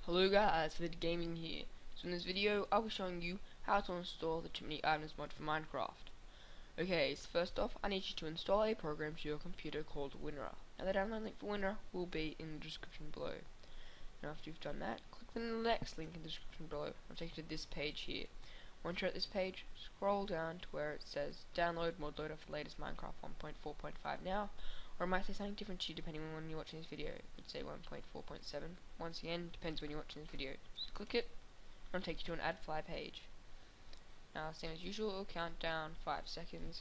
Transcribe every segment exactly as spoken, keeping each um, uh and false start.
Hello guys, Fid Gaming here. So in this video I'll be showing you how to install the Chimney Items mod for Minecraft. Okay, so first off I need you to install a program to your computer called WinRAR. Now the download link for WinRAR will be in the description below. Now after you've done that, click the next link in the description below. I'll take you to this page here. Once you're at this page, scroll down to where it says download mod loader for the latest Minecraft one point four point five now. Or it might say something different to you depending on when you're watching this video. It could say one point four point seven. Once again, depends when you're watching this video. Just click it, and it'll take you to an AdFly page. Now, same as usual, it'll count down five seconds.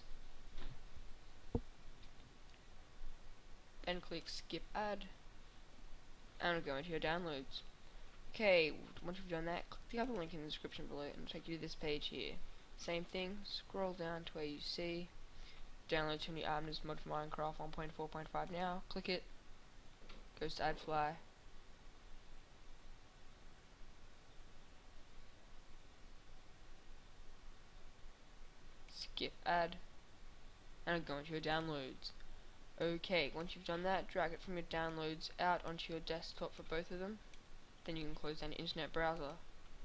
Then click skip ad, and it'll go into your downloads. Okay, once you've done that, click the other link in the description below, and it'll take you to this page here. Same thing, scroll down to where you see download Chimney Items mod for Minecraft one point four point five now, click it, goes to AdFly, skip ad, and it'll go into your downloads. Okay, once you've done that, drag it from your downloads out onto your desktop for both of them, then you can close down your internet browser.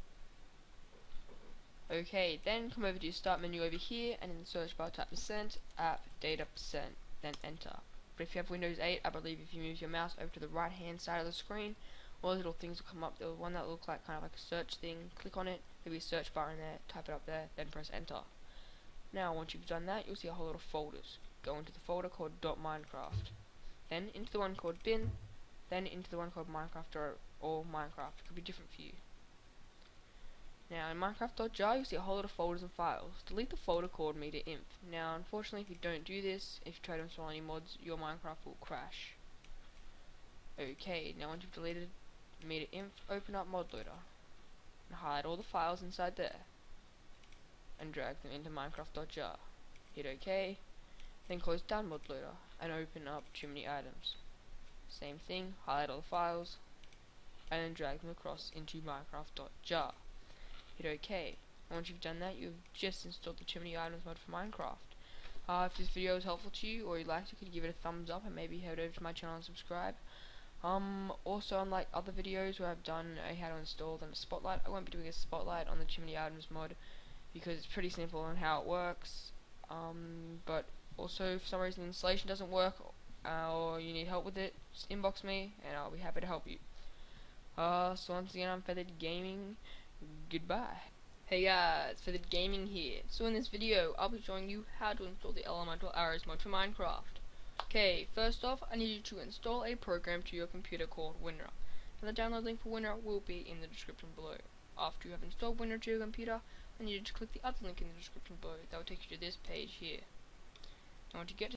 Okay, then come over to your start menu over here, and in the search bar type percent app data percent, then enter. But if you have Windows eight, I believe if you move your mouse over to the right hand side of the screen, all those little things will come up. There's one that will look like kind of like a search thing. Click on it, there'll be a search bar in there, type it up there, then press enter. Now once you've done that, you'll see a whole lot of folders. Go into the folder called .minecraft, then into the one called bin, then into the one called Minecraft or, or Minecraft. It could be different for you. Now in Minecraft.jar you'll see a whole lot of folders and files. Delete the folder called MediaInf. Now unfortunately if you don't do this, if you try to install any mods, your Minecraft will crash. Okay, now once you've deleted MediaInf, open up ModLoader and hide all the files inside there and drag them into Minecraft.jar. Hit OK, then close down ModLoader and open up Chimney Items. Same thing, highlight all the files and then drag them across into Minecraft.jar. Hit OK. Once you've done that, you've just installed the Chimney Items mod for Minecraft. Uh, if this video was helpful to you, or you liked it, could you give it a thumbs up and maybe head over to my channel and subscribe. Um, also, unlike other videos where I've done a how to install then a spotlight, I won't be doing a spotlight on the Chimney Items mod because it's pretty simple on how it works. Um, but also, if for some reason the installation doesn't work uh, or you need help with it, just inbox me and I'll be happy to help you. Uh, so once again, I'm Feathered Gaming. Goodbye. Hey guys, Feathered Gaming here. So in this video, I'll be showing you how to install the Elemental Arrows mod for Minecraft. Okay, first off, I need you to install a program to your computer called WinRAR. Now the download link for WinRAR will be in the description below. After you have installed WinRAR to your computer, I need you to click the other link in the description below. That will take you to this page here. Now once you get to